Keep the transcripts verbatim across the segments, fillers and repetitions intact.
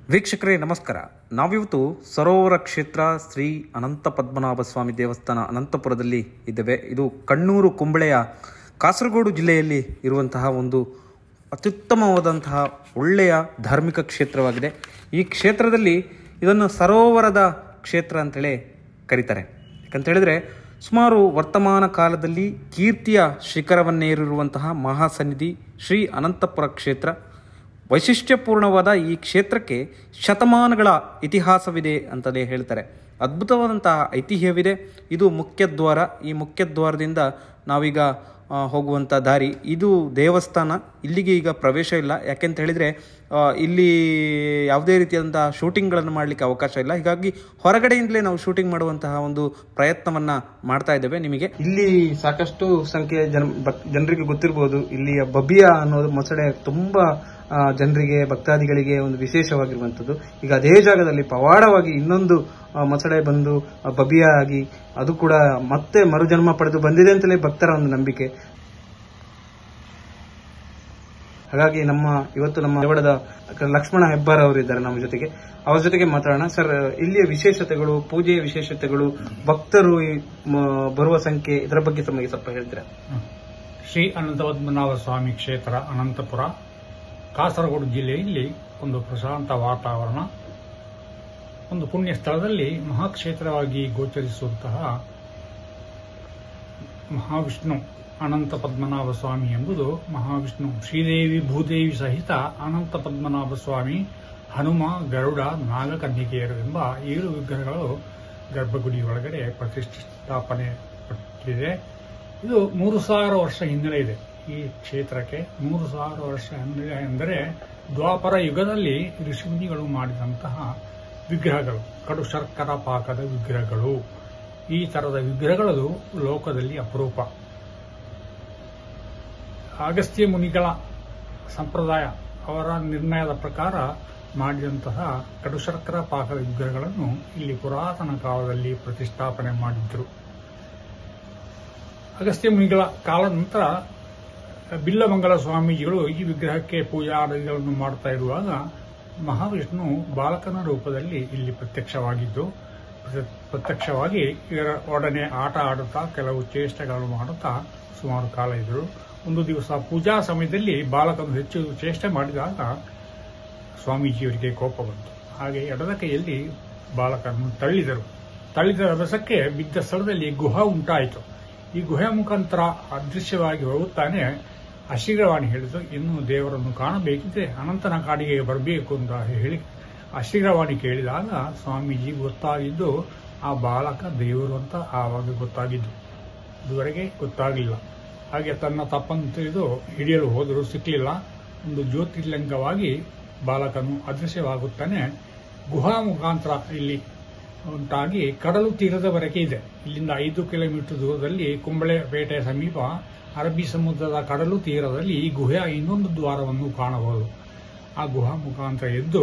ವೀಕ್ಷಕರೇ ನಮಸ್ಕಾರ. ನಾವಿವತ್ತು ಸರೋವರ ಕ್ಷೇತ್ರ ಶ್ರೀ ಅನಂತ ಪದ್ಮನಾಭ ಸ್ವಾಮಿ ದೇವಸ್ಥಾನ ಅನಂತಪುರದಲ್ಲಿ ಇದ್ದೇವೆ. ಇದು ಕಣ್ಣೂರು ಕುಂಬಳೆಯ ಕಾಸರಗೋಡು ಜಿಲ್ಲೆಯಲ್ಲಿ ಇರುವಂತಹ ಒಂದು ಅತ್ಯುತ್ತಮವಾದಂತಹ ಒಳ್ಳೆಯ ಧಾರ್ಮಿಕ ಕ್ಷೇತ್ರವಾಗಿದೆ. ಈ ಕ್ಷೇತ್ರದಲ್ಲಿ ಇದನ್ನು ಸರೋವರದ ಕ್ಷೇತ್ರ ಅಂತೇಳಿ ಕರೀತಾರೆ. ಯಾಕಂತೇಳಿದರೆ ಸುಮಾರು ವರ್ತಮಾನ ಕಾಲದಲ್ಲಿ ಕೀರ್ತಿಯ ಶಿಖರವನ್ನೇರಿರುವಂತಹ ಮಹಾಸನ್ನಿಧಿ ಶ್ರೀ ಅನಂತಪುರ ಕ್ಷೇತ್ರ. ವೈಶಿಷ್ಟ್ಯಪೂರ್ಣವಾದ ಈ ಕ್ಷೇತ್ರಕ್ಕೆ ಶತಮಾನಗಳ ಇತಿಹಾಸವಿದೆ ಅಂತಲೇ ಹೇಳ್ತಾರೆ. ಅದ್ಭುತವಾದಂತಹ ಐತಿಹ್ಯವಿದೆ. ಇದು ಮುಖ್ಯದ್ವಾರ. ಈ ಮುಖ್ಯದ್ವಾರದಿಂದ ನಾವೀಗ ಹೋಗುವಂಥ ದಾರಿ. ಇದು ದೇವಸ್ಥಾನ. ಇಲ್ಲಿಗೆ ಈಗ ಪ್ರವೇಶ ಇಲ್ಲ. ಯಾಕೆಂತ ಹೇಳಿದರೆ ಇಲ್ಲಿ ಯಾವುದೇ ರೀತಿಯಾದಂತಹ ಶೂಟಿಂಗ್ಗಳನ್ನು ಮಾಡಲಿಕ್ಕೆ ಅವಕಾಶ ಇಲ್ಲ. ಹೀಗಾಗಿ ಹೊರಗಡೆಯಿಂದಲೇ ನಾವು ಶೂಟಿಂಗ್ ಮಾಡುವಂತಹ ಒಂದು ಪ್ರಯತ್ನವನ್ನು ಮಾಡ್ತಾ ಇದ್ದೇವೆ. ನಿಮಗೆ ಇಲ್ಲಿ ಸಾಕಷ್ಟು ಸಂಖ್ಯೆಯ ಜನ ಜನರಿಗೆ ಗೊತ್ತಿರ್ಬೋದು. ಇಲ್ಲಿಯ ಬಬಿಯಾ ಅನ್ನೋದು ಮೊಸಳೆ ತುಂಬ ಜನರಿಗೆ ಭಕ್ತಾದಿಗಳಿಗೆ ಒಂದು ವಿಶೇಷವಾಗಿರುವಂಥದ್ದು. ಈಗ ಅದೇ ಜಾಗದಲ್ಲಿ ಪವಾಡವಾಗಿ ಇನ್ನೊಂದು ಮೊಸಳೆ ಬಂದು ಬಬಿಯಾ ಆಗಿ ಅದು ಕೂಡ ಮತ್ತೆ ಮರುಜನ್ಮ ಪಡೆದು ಬಂದಿದೆ ಅಂತಲೇ ಭಕ್ತರ ಒಂದು ನಂಬಿಕೆ. ಹಾಗಾಗಿ ನಮ್ಮ ಇವತ್ತು ನಮ್ಮ ದೇವಳದ ಲಕ್ಷ್ಮಣ ಹೆಬ್ಬಾರ್ ಅವರು ಇದ್ದಾರೆ ನಮ್ಮ ಜೊತೆಗೆ. ಅವರ ಜೊತೆಗೆ ಮಾತಾಡೋಣ. ಸರ್, ಇಲ್ಲಿಯ ವಿಶೇಷತೆಗಳು, ಪೂಜೆಯ ವಿಶೇಷತೆಗಳು, ಭಕ್ತರು ಬರುವ ಸಂಖ್ಯೆ, ಇದರ ಬಗ್ಗೆ ತಮಗೆ ಸ್ವಲ್ಪ ಹೇಳ್ತೀರಾ? ಶ್ರೀ ಅನಂತ ಪದ್ಮನಾಭ ಸ್ವಾಮಿ ಕ್ಷೇತ್ರ ಅನಂತಪುರ ಕಾಸರಗೋಡು ಜಿಲ್ಲೆಯಲ್ಲಿ ಒಂದು ಪ್ರಶಾಂತ ವಾತಾವರಣ, ಒಂದು ಪುಣ್ಯ ಸ್ಥಳದಲ್ಲಿ ಮಹಾಕ್ಷೇತ್ರವಾಗಿ ಗೋಚರಿಸುವಂತಹ ಮಹಾವಿಷ್ಣು ಅನಂತ ಪದ್ಮನಾಭ ಸ್ವಾಮಿ ಎಂಬುದು ಮಹಾವಿಷ್ಣು, ಶ್ರೀದೇವಿ ಭೂದೇವಿ ಸಹಿತ ಅನಂತ ಪದ್ಮನಾಭ ಸ್ವಾಮಿ, ಹನುಮ, ಗರುಡ, ನಾಗಕನ್ನಿಕೆಯರು ಎಂಬ ಏಳು ವಿಗ್ರಹಗಳು ಗರ್ಭಗುಡಿ ಒಳಗಡೆ ಪ್ರತಿಷ್ಠಾಪನೆ ಪಟ್ಟಿದೆ. ಇದು ಮೂರು ಸಾವಿರ ವರ್ಷ ಹಿನ್ನೆಲೆ ಇದೆ. ಈ ಕ್ಷೇತ್ರಕ್ಕೆ ಮೂರು ಸಾವಿರ ವರ್ಷ ಹಿನ್ನೆಲೆ ಎಂದರೆ ದ್ವಾಪರ ಯುಗದಲ್ಲಿ ಋಷಿಮುನಿಗಳು ಮಾಡಿದಂತಹ ವಿಗ್ರಹಗಳು, ಕಡು ಶರ್ಕರ ಪಾಕದ ವಿಗ್ರಹಗಳು. ಈ ತರದ ವಿಗ್ರಹಗಳು ಲೋಕದಲ್ಲಿ ಅಪರೂಪ. ಅಗಸ್ತ್ಯ ಮುನಿಗಳ ಸಂಪ್ರದಾಯ, ಅವರ ನಿರ್ಣಯದ ಪ್ರಕಾರ ಮಾಡಿದಂತಹ ಕಡು ಶರ್ಕರ ಪಾಕದ ವಿಗ್ರಹಗಳನ್ನು ಇಲ್ಲಿ ಪುರಾತನ ಕಾಲದಲ್ಲಿ ಪ್ರತಿಷ್ಠಾಪನೆ ಮಾಡಿದ್ರು. ಅಗಸ್ತ್ಯ ಮುನಿಗಳ ಕಾಲದ ನಂತರ ಬಿಲ್ಲಮಂಗಲ ಸ್ವಾಮೀಜಿಗಳು ಈ ವಿಗ್ರಹಕ್ಕೆ ಪೂಜಾದಿಗಳನ್ನು ಮಾಡುತ್ತಾ ಇರುವಾಗ ಮಹಾವಿಷ್ಣು ಬಾಲಕನ ರೂಪದಲ್ಲಿ ಇಲ್ಲಿ ಪ್ರತ್ಯಕ್ಷವಾಗಿದ್ದು, ಪ್ರತ್ಯಕ್ಷವಾಗಿ ಇದರ ಒಡನೆ ಆಟ ಆಡುತ್ತಾ ಕೆಲವು ಚೇಷ್ಟೆಗಳನ್ನು ಮಾಡುತ್ತಾ ಸುಮಾರು ಕಾಲ ಇದ್ದರು. ಒಂದು ದಿವಸ ಪೂಜಾ ಸಮಯದಲ್ಲಿ ಬಾಲಕನು ಹೆಚ್ಚು ಚೇಷ್ಟೆ ಮಾಡಿದಾಗ ಸ್ವಾಮೀಜಿಯವರಿಗೆ ಕೋಪ ಬಂತು. ಹಾಗೆ ಎಡದ ಕೈಯಲ್ಲಿ ಬಾಲಕನನ್ನು ತಳ್ಳಿದರು. ತಳ್ಳಿದ ರಭಸಕ್ಕೆ ಬಿದ್ದ ಸ್ಥಳದಲ್ಲಿ ಗುಹಾ ಉಂಟಾಯಿತು. ಈ ಗುಹೆ ಮುಖಾಂತರ ಅದೃಶ್ಯವಾಗಿ ಹೋಗುತ್ತಾನೆ ಅಶರೀರವಾಣಿ ಹೇಳಿತು, ಇನ್ನು ದೇವರನ್ನು ಕಾಣಬೇಕಿದ್ರೆ ಅನಂತನ ಕಾಡಿಗೆ ಬರಬೇಕು ಅಂತ ಹೇಳಿ ಅಶರೀರವಾಣಿ ಕೇಳಿದಾಗ ಸ್ವಾಮೀಜಿ ಗೊತ್ತಾಗಿದ್ದು ಆ ಬಾಲಕ ದೇವರು ಅಂತ ಆವಾಗ ಗೊತ್ತಾಗಿದ್ದು. ಇದುವರೆಗೆ ಗೊತ್ತಾಗಲಿಲ್ಲ. ಹಾಗೆ ತನ್ನ ತಪ್ಪನ್ನು ತಿಳಿದು ಹಿಡಿಯಲು ಹೋದರೂ ಸಿಕ್ಕಲಿಲ್ಲ. ಒಂದು ಜ್ಯೋತಿರ್ಲಿಂಗವಾಗಿ ಬಾಲಕನು ಅದೃಶ್ಯವಾಗುತ್ತಾನೆ. ಗುಹಾ ಮುಖಾಂತರ ಇಲ್ಲಿ ಉಂಟಾಗಿ ಕಡಲು ತೀರದವರೆಗೆ ಇದೆ. ಇಲ್ಲಿಂದ ಐದು ಕಿಲೋಮೀಟರ್ ದೂರದಲ್ಲಿ ಕುಂಬಳೆಪೇಟೆ ಸಮೀಪ ಅರಬ್ಬಿ ಸಮುದ್ರದ ಕಡಲು ತೀರದಲ್ಲಿ ಈ ಗುಹೆಯ ಇನ್ನೊಂದು ದ್ವಾರವನ್ನು ಕಾಣಬಹುದು. ಆ ಗುಹಾ ಮುಖಾಂತರ ಎದ್ದು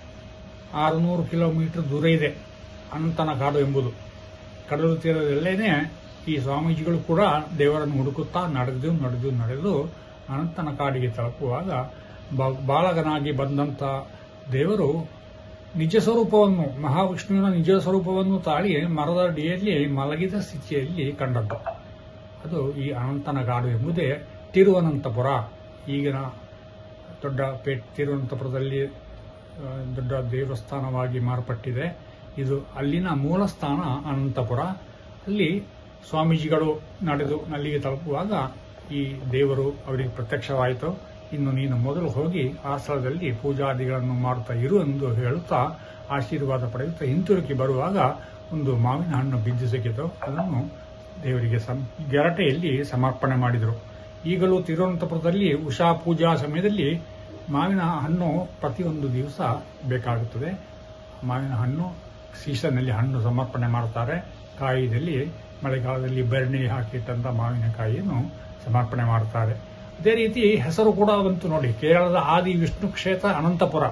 ಆರುನೂರು ಕಿಲೋಮೀಟರ್ ದೂರ ಇದೆ ಅನಂತನ ಕಾಡು ಎಂಬುದು. ಕಡಲು ತೀರದಲ್ಲೇನೆ ಈ ಸ್ವಾಮೀಜಿಗಳು ಕೂಡ ದೇವರನ್ನು ಹುಡುಕುತ್ತಾ ನಡೆದು ನಡೆದು ನಡೆದು ಅನಂತನ ಕಾಡಿಗೆ ತಲುಪುವಾಗ ಬಾಲಕನಾಗಿ ಬಂದಂತ ದೇವರು ನಿಜ ಸ್ವರೂಪವನ್ನು, ಮಹಾವಿಷ್ಣುವಿನ ನಿಜ ಸ್ವರೂಪವನ್ನು ತಾಳಿ ಮರದ ಅಡಿಯಲ್ಲಿ ಮಲಗಿದ ಸ್ಥಿತಿಯಲ್ಲಿ ಕಂಡದ್ದು. ಅದು ಈ ಅನಂತನ ಕಾಡು ಎಂಬುದೇ ತಿರುವನಂತಪುರ. ಈಗಿನ ದೊಡ್ಡ ಪೇಟ್ ತಿರುವನಂತಪುರದಲ್ಲಿ ದೊಡ್ಡ ದೇವಸ್ಥಾನವಾಗಿ ಮಾರ್ಪಟ್ಟಿದೆ. ಇದು ಅಲ್ಲಿನ ಮೂಲ ಸ್ಥಾನ ಅನಂತಪುರ. ಅಲ್ಲಿ ಸ್ವಾಮೀಜಿಗಳು ನಡೆದು ಅಲ್ಲಿಗೆ ತಲುಪುವಾಗ ಈ ದೇವರು ಅವರಿಗೆ ಪ್ರತ್ಯಕ್ಷವಾಯಿತು. ಇನ್ನು ನೀನು ಮೊದಲು ಹೋಗಿ ಆ ಸ್ಥಳದಲ್ಲಿ ಪೂಜಾದಿಗಳನ್ನು ಮಾಡುತ್ತಾ ಇರು ಎಂದು ಹೇಳುತ್ತಾ ಆಶೀರ್ವಾದ ಪಡೆಯುತ್ತಾ ಹಿಂತಿರುಗಿ ಬರುವಾಗ ಒಂದು ಮಾವಿನ ಹಣ್ಣು ಬಿದ್ದು ಸಿಕ್ಕಿತು. ಅದನ್ನು ದೇವರಿಗೆ ಗೆರಟೆಯಲ್ಲಿ ಸಮರ್ಪಣೆ ಮಾಡಿದರು. ಈಗಲೂ ತಿರುವನಂತಪುರದಲ್ಲಿ ಉಷಾ ಪೂಜಾ ಸಮಯದಲ್ಲಿ ಮಾವಿನ ಹಣ್ಣು ಪ್ರತಿಯೊಂದು ದಿವಸ ಬೇಕಾಗುತ್ತದೆ. ಮಾವಿನ ಹಣ್ಣು ಸೀಸನ್ನಲ್ಲಿ ಹಣ್ಣು ಸಮರ್ಪಣೆ ಮಾಡುತ್ತಾರೆ. ಕಾಯಿದಲ್ಲಿ ಮಳೆಗಾಲದಲ್ಲಿ ಬೆರಣಿ ಹಾಕಿಟ್ಟಂತ ಮಾವಿನಕಾಯಿಯನ್ನು ಸಮರ್ಪಣೆ ಮಾಡುತ್ತಾರೆ. ಅದೇ ರೀತಿ ಹೆಸರು ಕೂಡ ಬಂತು ನೋಡಿ. ಕೇರಳದ ಆದಿ ವಿಷ್ಣು ಕ್ಷೇತ್ರ ಅನಂತಪುರ,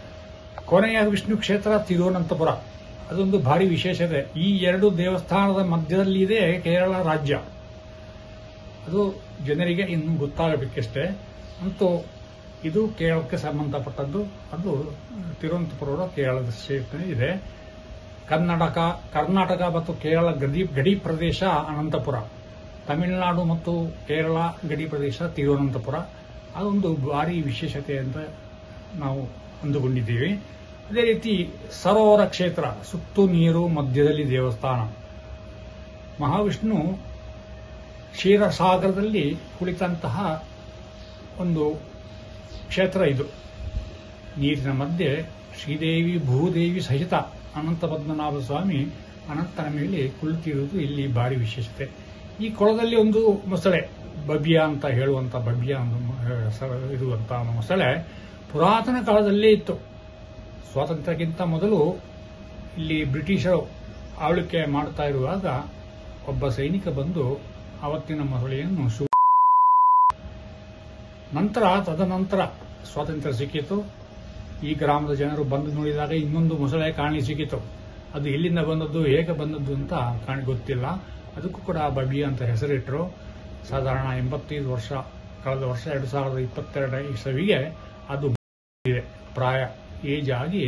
ಕೊನೆಯ ವಿಷ್ಣು ಕ್ಷೇತ್ರ ತಿರುವನಂತಪುರ. ಅದೊಂದು ಭಾರಿ ವಿಶೇಷತೆ. ಈ ಎರಡು ದೇವಸ್ಥಾನದ ಮಧ್ಯದಲ್ಲಿದೆ ಕೇರಳ ರಾಜ್ಯ. ಅದು ಜನರಿಗೆ ಇನ್ನೂ ಗೊತ್ತಾಗಬೇಕಷ್ಟೇ. ಅಂತೂ ಇದು ಕೇರಳಕ್ಕೆ ಸಂಬಂಧಪಟ್ಟದ್ದು. ಅದು ತಿರುವನಂತಪುರ ಕೇರಳದ ಸ್ಟೇಟ್ ಇದೆ. ಕರ್ನಾಟಕ ಕರ್ನಾಟಕ ಮತ್ತು ಕೇರಳ ಗಡಿ ಗಡಿ ಪ್ರದೇಶ ಅನಂತಪುರ, ತಮಿಳುನಾಡು ಮತ್ತು ಕೇರಳ ಗಡಿ ಪ್ರದೇಶ ತಿರುವನಂತಪುರ. ಅದೊಂದು ಭಾರಿ ವಿಶೇಷತೆ ಅಂತ ನಾವು ಅಂದುಕೊಂಡಿದ್ದೀವಿ. ಅದೇ ರೀತಿ ಸರೋವರ ಕ್ಷೇತ್ರ, ಸುತ್ತು ನೀರು, ಮಧ್ಯದಲ್ಲಿ ದೇವಸ್ಥಾನ. ಮಹಾವಿಷ್ಣು ಕ್ಷೀರಸಾಗರದಲ್ಲಿ ಕುಳಿತಂತಹ ಒಂದು ಕ್ಷೇತ್ರ ಇದು. ನೀರಿನ ಮಧ್ಯೆ ಶ್ರೀದೇವಿ ಭೂದೇವಿ ಸಹಿತ ಅನಂತ ಪದ್ಮನಾಭ ಸ್ವಾಮಿ ಅನಂತನ ಮೇಲೆ ಕುಳಿತಿರುವುದು ಇಲ್ಲಿ ಭಾರಿ ವಿಶೇಷತೆ. ಈ ಕೊಳದಲ್ಲಿ ಒಂದು ಮೊಸಳೆ, ಬಬ್ಬಿಯ ಅಂತ ಹೇಳುವಂತ ಬಬ್ಬಿಯ ಒಂದು ಇರುವಂತಹ ಮೊಸಳೆ ಪುರಾತನ ಕಾಲದಲ್ಲೇ ಇತ್ತು. ಸ್ವಾತಂತ್ರ್ಯಕ್ಕಿಂತ ಮೊದಲು ಇಲ್ಲಿ ಬ್ರಿಟಿಷರು ಆಳ್ವಿಕೆ ಮಾಡ್ತಾ ಇರುವಾಗ ಒಬ್ಬ ಸೈನಿಕ ಬಂದು ಅವತ್ತಿನ ಮೊಸಳೆಯನ್ನು ಶು ನಂತರ ತದನಂತರ ಸ್ವಾತಂತ್ರ್ಯ ಸಿಕ್ಕಿತು. ಈ ಗ್ರಾಮದ ಜನರು ಬಂದು ನೋಡಿದಾಗ ಇನ್ನೊಂದು ಮೊಸಳೆ ಕಾಣಿ ಸಿಕ್ಕಿತು. ಅದು ಎಲ್ಲಿಂದ ಬಂದದ್ದು, ಹೇಗೆ ಬಂದದ್ದು ಅಂತ ಕಾಣಿ ಗೊತ್ತಿಲ್ಲ. ಅದಕ್ಕೂ ಕೂಡ ಬಬಿ ಅಂತ ಹೆಸರಿಟ್ಟರು. ಸಾಧಾರಣ ಎಂಬತ್ತೈದು ವರ್ಷ ಕಳೆದ ವರ್ಷ ಎರಡು ಸಾವಿರದ ಇಪ್ಪತ್ತೆರಡ ಇಸವಿಗೆ ಅದು ಇದೆ, ಪ್ರಾಯ ಏಜ್ ಆಗಿ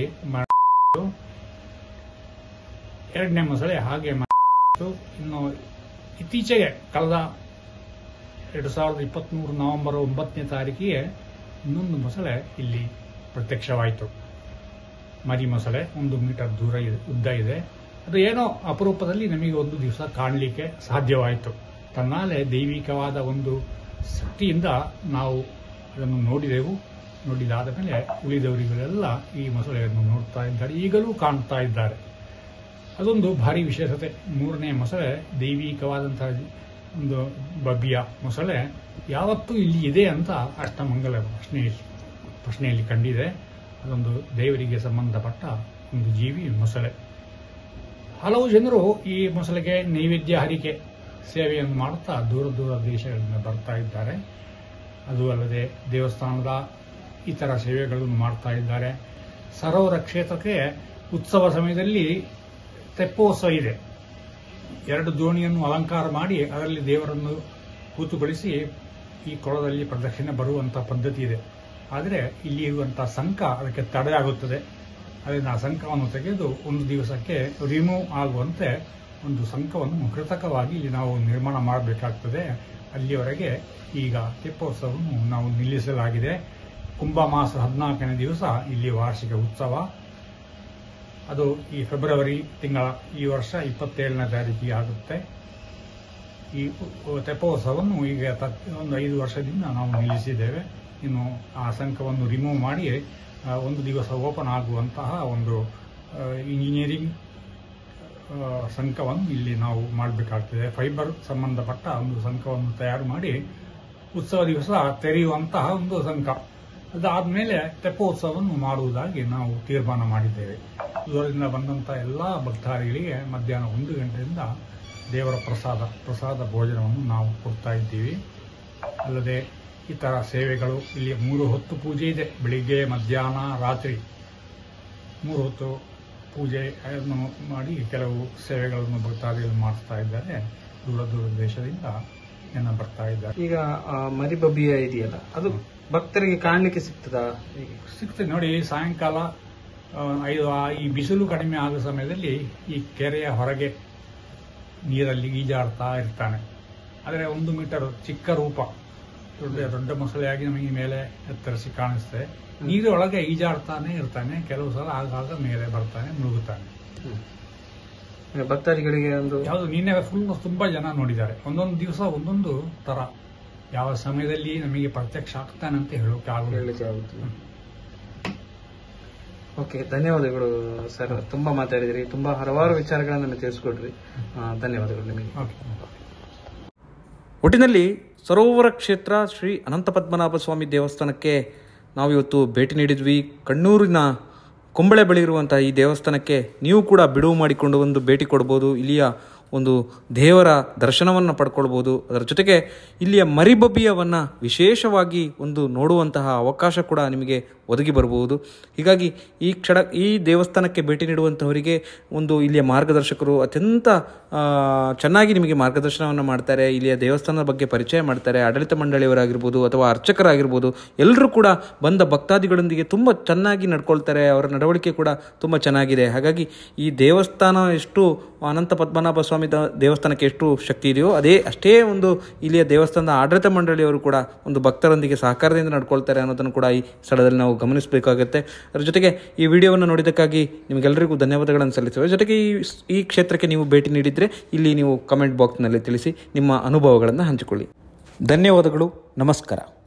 ಎರಡನೇ ಮೊಸಳೆ ಹಾಗೆ ಇನ್ನು ಇತ್ತೀಚೆಗೆ ಕಳೆದ ಎರಡು ಸಾವಿರದ ಇಪ್ಪತ್ಮೂರು ನವೆಂಬರ್ ಒಂಬತ್ತನೇ ತಾರೀಕಿಗೆ ಇನ್ನೊಂದು ಮೊಸಳೆ ಇಲ್ಲಿ ಪ್ರತ್ಯಕ್ಷವಾಯಿತು. ಮರಿ ಮೊಸಳೆ ಒಂದು ಮೀಟರ್ ದೂರ ಉದ್ದ ಇದೆ. ಅದು ಏನೋ ಅಪರೂಪದಲ್ಲಿ ನಮಗೆ ಒಂದು ದಿವಸ ಕಾಣಲಿಕ್ಕೆ ಸಾಧ್ಯವಾಯಿತು. ತನ್ನಾಲೆ ದೈವಿಕವಾದ ಒಂದು ಶಕ್ತಿಯಿಂದ ನಾವು ಅದನ್ನು ನೋಡಿದೆವು. ನೋಡಿದಾದ ಮೇಲೆ ಉಳಿದವರಿಗಳೆಲ್ಲ ಈ ಮೊಸಳೆಯನ್ನು ನೋಡ್ತಾ ಇದ್ದಾರೆ, ಈಗಲೂ ಕಾಣ್ತಾ ಇದ್ದಾರೆ. ಅದೊಂದು ಭಾರಿ ವಿಶೇಷತೆ. ಮೂರನೇ ಮೊಸಳೆ ದೈವಿಕವಾದಂತಹ ಒಂದು ಬಬ್ಬಿಯ ಮೊಸಳೆ ಯಾವತ್ತೂ ಇಲ್ಲಿ ಇದೆ ಅಂತ ಅಷ್ಟಮಂಗಲ ಪ್ರಶ್ನೆಯಲ್ಲಿ ಪ್ರಶ್ನೆಯಲ್ಲಿ ಕಂಡಿದೆ. ಅದೊಂದು ದೇವರಿಗೆ ಸಂಬಂಧಪಟ್ಟ ಒಂದು ಜೀವಿ ಮೊಸಳೆ. ಹಲವು ಜನರು ಈ ಮೊಸಳೆಗೆ ನೈವೇದ್ಯ ಹರಿಕೆ ಸೇವೆಯನ್ನು ಮಾಡುತ್ತಾ ದೂರ ದೂರ ದೇಶಗಳಿಂದ ಬರ್ತಾ ಇದ್ದಾರೆ. ಅದು ಅಲ್ಲದೆ ದೇವಸ್ಥಾನದ ಇತರ ಸೇವೆಗಳನ್ನು ಮಾಡ್ತಾ ಇದ್ದಾರೆ. ಸರೋವರ ಕ್ಷೇತ್ರಕ್ಕೆ ಉತ್ಸವ ಸಮಯದಲ್ಲಿ ತೆಪ್ಪೋತ್ಸವ ಇದೆ. ಎರಡು ದೋಣಿಯನ್ನು ಅಲಂಕಾರ ಮಾಡಿ ಅದರಲ್ಲಿ ದೇವರನ್ನು ಕೂತುಗೊಳಿಸಿ ಈ ಕೊಳದಲ್ಲಿ ಪ್ರದಕ್ಷಿಣೆ ಬರುವಂತಹ ಪದ್ಧತಿ ಇದೆ. ಆದರೆ ಇಲ್ಲಿ ಇರುವಂತಹ ಸಂಕ ಅದಕ್ಕೆ ತಡೆಯಾಗುತ್ತದೆ. ಅದರಿಂದ ಆ ಸಂಕವನ್ನು ತೆಗೆದು ಒಂದು ದಿವಸಕ್ಕೆ ರಿಮೂವ್ ಆಗುವಂತೆ ಒಂದು ಸಂಕವನ್ನು ಕೃತಕವಾಗಿ ಇಲ್ಲಿ ನಾವು ನಿರ್ಮಾಣ ಮಾಡಬೇಕಾಗ್ತದೆ. ಅಲ್ಲಿಯವರೆಗೆ ಈಗ ತೆಪ್ಪೋತ್ಸವವನ್ನು ನಾವು ನಿಲ್ಲಿಸಲಾಗಿದೆ. ಕುಂಭಮಾಸ ಹದಿನಾಲ್ಕನೇ ದಿವಸ ಇಲ್ಲಿ ವಾರ್ಷಿಕ ಉತ್ಸವ. ಅದು ಈ ಫೆಬ್ರವರಿ ತಿಂಗಳ ಈ ವರ್ಷ ಇಪ್ಪತ್ತೇಳನೇ ತಾರೀಕಿಗೆ ಆಗುತ್ತೆ. ಈ ತೆಪ್ಪೋತ್ಸವವನ್ನು ಈಗ ಒಂದು ಐದು ವರ್ಷದಿಂದ ನಾವು ನಿಲ್ಲಿಸಿದ್ದೇವೆ. ಇನ್ನು ಆ ಸಂಕವನ್ನು ರಿಮೂವ್ ಮಾಡಿ ಒಂದು ದಿವಸ ಓಪನ್ ಆಗುವಂತಹ ಒಂದು ಇಂಜಿನಿಯರಿಂಗ್ ಸಂಕವನ್ನು ಇಲ್ಲಿ ನಾವು ಮಾಡಬೇಕಾಗ್ತದೆ. ಫೈಬರ್ ಸಂಬಂಧಪಟ್ಟ ಒಂದು ಸಂಕವನ್ನು ತಯಾರು ಮಾಡಿ ಉತ್ಸವ ದಿವಸ ತೆರೆಯುವಂತಹ ಒಂದು ಸಂಕ. ಅದಾದ್ಮೇಲೆ ತೆಪ್ಪೋತ್ಸವವನ್ನು ಮಾಡುವುದಾಗಿ ನಾವು ತೀರ್ಮಾನ ಮಾಡಿದ್ದೇವೆ. ದೂರದಿಂದ ಬಂದಂತಹ ಎಲ್ಲಾ ಭಕ್ತಾದಿಗಳಿಗೆ ಮಧ್ಯಾಹ್ನ ಒಂದು ಗಂಟೆಯಿಂದ ದೇವರ ಪ್ರಸಾದ ಪ್ರಸಾದ ಭೋಜನವನ್ನು ನಾವು ಕೊಡ್ತಾ ಇದ್ದೀವಿ. ಅಲ್ಲದೆ ಇತರ ಸೇವೆಗಳು ಇಲ್ಲಿ ಮೂರು ಹೊತ್ತು ಪೂಜೆ ಇದೆ. ಬೆಳಿಗ್ಗೆ, ಮಧ್ಯಾಹ್ನ, ರಾತ್ರಿ ಮೂರು ಹೊತ್ತು ಪೂಜೆಯನ್ನು ಮಾಡಿ ಕೆಲವು ಸೇವೆಗಳನ್ನು ಭಕ್ತಾದಿಗಳು ಮಾಡ್ತಾ ಇದ್ದಾರೆ. ದೂರ ದೂರ ದೇಶದಿಂದ ಜನ ಬರ್ತಾ ಇದ್ದಾರೆ. ಈಗ ಮರಿ ಬಬ್ಬಿಯ ಇದೆಯಲ್ಲ, ಅದು ಭಕ್ತರಿಗೆ ಕಾಣಲಿಕ್ಕೆ ಸಿಗ್ತದಾ? ಸಿಗ್ತದೆ ನೋಡಿ. ಸಾಯಂಕಾಲ ಐದು ಈ ಬಿಸಿಲು ಕಡಿಮೆ ಆದ ಸಮಯದಲ್ಲಿ ಈ ಕೆರೆಯ ಹೊರಗೆ ನೀರಲ್ಲಿ ಈಜಾಡ್ತಾ ಇರ್ತಾನೆ. ಆದರೆ ಒಂದು ಮೀಟರ್ ಚಿಕ್ಕ ರೂಪ, ದೊಡ್ಡ ದೊಡ್ಡ ಮೊಸಳೆಯಾಗಿ ನಮಗೆ ಮೇಲೆ ಎತ್ತರಿಸಿ ಕಾಣಿಸ್ತದೆ. ನೀರೊಳಗೆ ಈಜಾಡ್ತಾನೆ ಇರ್ತಾನೆ. ಕೆಲವು ಸಲ ಆಗಾಗ ಮೇಲೆ ಬರ್ತಾನೆ, ಮುಳುಗುತ್ತಾನೆ. ಭಕ್ತಾದಿಗಳಿಗೆ ಒಂದು ಯಾವುದು ನಿನ್ನೆ ಫುಲ್ ತುಂಬಾ ಜನ ನೋಡಿದ್ದಾರೆ. ಒಂದೊಂದು ದಿವಸ ಒಂದೊಂದು ತರ, ಯಾವ ಸಮಯದಲ್ಲಿ ನಮಗೆ ಪ್ರತ್ಯಕ್ಷ ಆಗ್ತಾನೆ ಅಂತ ಹೇಳೋಕೆ ಆಗುತ್ತೆ. ಓಕೆ, ಧನ್ಯವಾದಗಳು ಸರ್. ತುಂಬಾ ಮಾತಾಡಿದ್ರಿ, ತುಂಬಾ ಹಲವಾರು ವಿಚಾರಗಳನ್ನು ನಮಗೆ ತಿಳಿಸ್ಕೊಡ್ರಿ. ಧನ್ಯವಾದಗಳು ನಿಮಗೆ. ಒಟ್ಟಿನಲ್ಲಿ ಸರೋವರ ಕ್ಷೇತ್ರ ಶ್ರೀ ಅನಂತ ಪದ್ಮನಾಭ ಸ್ವಾಮಿ ದೇವಸ್ಥಾನಕ್ಕೆ ನಾವಿವತ್ತು ಭೇಟಿ ನೀಡಿದ್ವಿ. ಕಣ್ಣೂರಿನ ಕುಂಬಳೆ ಬಳಿ ಇರುವಂತಹ ಈ ದೇವಸ್ಥಾನಕ್ಕೆ ನೀವು ಕೂಡ ಬಿಡುವು ಮಾಡಿಕೊಂಡು ಒಂದು ಭೇಟಿ ಕೊಡ್ಬೋದು. ಇಲ್ಲಿಯ ಒಂದು ದೇವರ ದರ್ಶನವನ್ನು ಪಡ್ಕೊಳ್ಬೋದು. ಅದರ ಜೊತೆಗೆ ಇಲ್ಲಿಯ ಮರಿಬಬ್ಬಿಯವನ್ನು ವಿಶೇಷವಾಗಿ ಒಂದು ನೋಡುವಂತಹ ಅವಕಾಶ ಕೂಡ ನಿಮಗೆ ಒದಗಿ ಬರಬಹುದು. ಹೀಗಾಗಿ ಈ ಕ್ಷಣ ಈ ದೇವಸ್ಥಾನಕ್ಕೆ ಭೇಟಿ ನೀಡುವಂಥವರಿಗೆ ಒಂದು ಇಲ್ಲಿಯ ಮಾರ್ಗದರ್ಶಕರು ಅತ್ಯಂತ ಚೆನ್ನಾಗಿ ನಿಮಗೆ ಮಾರ್ಗದರ್ಶನವನ್ನು ಮಾಡ್ತಾರೆ. ಇಲ್ಲಿಯ ದೇವಸ್ಥಾನದ ಬಗ್ಗೆ ಪರಿಚಯ ಮಾಡ್ತಾರೆ. ಆಡಳಿತ ಮಂಡಳಿಯವರಾಗಿರ್ಬೋದು ಅಥವಾ ಅರ್ಚಕರಾಗಿರ್ಬೋದು ಎಲ್ಲರೂ ಕೂಡ ಬಂದ ಭಕ್ತಾದಿಗಳೊಂದಿಗೆ ತುಂಬ ಚೆನ್ನಾಗಿ ನಡ್ಕೊಳ್ತಾರೆ. ಅವರ ನಡವಳಿಕೆ ಕೂಡ ತುಂಬ ಚೆನ್ನಾಗಿದೆ. ಹಾಗಾಗಿ ಈ ದೇವಸ್ಥಾನ ಎಷ್ಟು ಅನಂತ ಪದ್ಮನಾಭ ಸ್ವಾಮಿ ದೇವಸ್ಥಾನಕ್ಕೆ ಎಷ್ಟು ಶಕ್ತಿ ಇದೆಯೋ ಅದೇ ಅಷ್ಟೇ ಒಂದು ಇಲ್ಲಿಯ ದೇವಸ್ಥಾನದ ಆಡಳಿತ ಮಂಡಳಿಯವರು ಕೂಡ ಒಂದು ಭಕ್ತರೊಂದಿಗೆ ಸಹಕಾರದಿಂದ ನಡ್ಕೊಳ್ತಾರೆ ಅನ್ನೋದನ್ನು ಕೂಡ ಈ ಸ್ಥಳದಲ್ಲಿ ನಾವು ಗಮನಿಸಬೇಕಾಗುತ್ತೆ. ಅದರ ಜೊತೆಗೆ ಈ ವಿಡಿಯೋವನ್ನು ನೋಡಿದ್ದಕ್ಕಾಗಿ ನಿಮಗೆಲ್ಲರಿಗೂ ಧನ್ಯವಾದಗಳನ್ನು ಸಲ್ಲಿಸುವೆ. ಜೊತೆಗೆ ಈ ಈ ಕ್ಷೇತ್ರಕ್ಕೆ ನೀವು ಭೇಟಿ ನೀಡಿದರೆ ಇಲ್ಲಿ ನೀವು ಕಮೆಂಟ್ ಬಾಕ್ಸ್ನಲ್ಲಿ ತಿಳಿಸಿ ನಿಮ್ಮ ಅನುಭವಗಳನ್ನು ಹಂಚಿಕೊಳ್ಳಿ. ಧನ್ಯವಾದಗಳು. ನಮಸ್ಕಾರ.